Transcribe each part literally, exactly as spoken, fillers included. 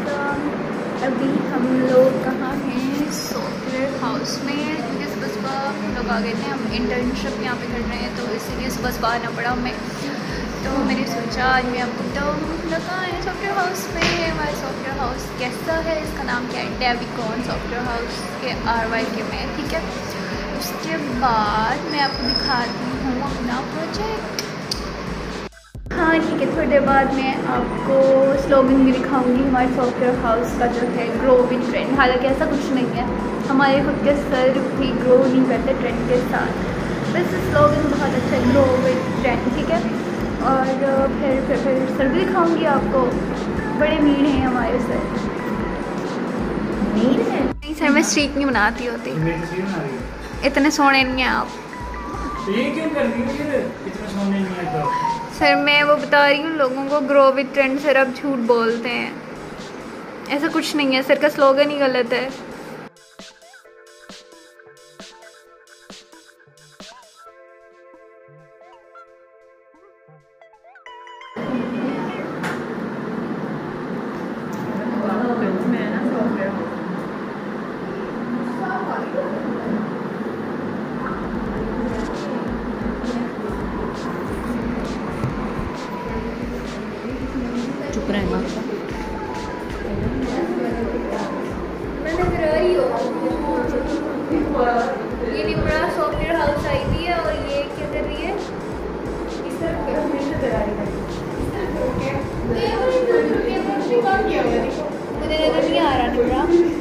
अभी हम लोग कहाँ हैं? सॉफ्टवेयर हाउस में, क्योंकि सुबह सुबह हम लोग आ गए थे। हम इंटर्नशिप यहाँ पे कर रहे हैं, तो इसीलिए सुबह सुबह आना पड़ा हमें। तो मैंने सोचा आज मैं आपको बताऊँ हम लोग कहाँ हैं सॉफ्टवेयर हाउस में। हमारा सॉफ्टवेयर हाउस कैसा है, इसका नाम क्या है? डेविकॉन सॉफ्टवेयर हाउस के आर वाई के में, ठीक है। उसके बाद मैं आपको दिखाती हूँ अपना प्रोजेक्ट। हाँ ठीक है, थोड़ी देर बाद मैं आपको स्लोगन भी दिखाऊंगी हमारे सॉफ्टवेयर हाउस का, जो है ग्रो विद ट्रेंड। हालांकि ऐसा कुछ नहीं है, हमारे खुद के सर भी ग्रो नहीं करते ट्रेंड के साथ। वैसे स्लोगन बहुत अच्छा है, ग्रो विद ट्रेंड, ठीक है। और फिर फिर फिर सर भी दिखाऊंगी आपको। बड़े मीड हैं हमारे सर। मीड है? नहीं सर, मैं स्ट्रीक नहीं बनाती होती। इतने सोने नहीं हैं आप। ये क्यों कर रही हो? ये इतना सोने नहीं है तो सर मैं वो बता रही हूँ लोगों को, ग्रो विद ट्रेंड। सर अब झूठ बोलते हैं, ऐसा कुछ नहीं है। सर का स्लोगन ही गलत है। चुप रहना। ये निपड़ा सॉफ्टवेयर हाउस आई हुई है, और ये क्या कर रही है? इस तरफ मुझे नजर नहीं आ रहा निपड़ा।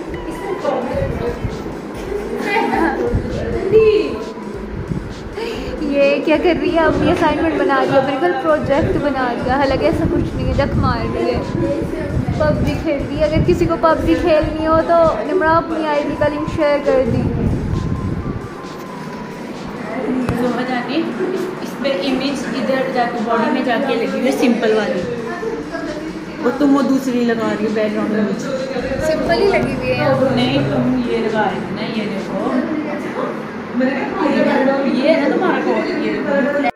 ये क्या कर रही है? अपनी असाइनमेंट बना रही है, बिल्कुल प्रोजेक्ट बना दिया। हालांकि ऐसा कुछ नहीं है, जख मार रही है। पबजी खेल रही है। अगर किसी को पबजी खेलनी हो तो निमरा अपनी आईडी का लिंक शेयर कर दी। वहाँ जाके इस पे इमेज इधर जाके बॉडी में जाके लगी हुई है सिंपल वाली, और तुम वो दूसरी लगा रही हो बैकग्राउंड में। सिंपल ही लगी हुई है। नहीं तुम ये लगा रही हो ना, ये देखो ये है ना तुम्हारा कोड, ये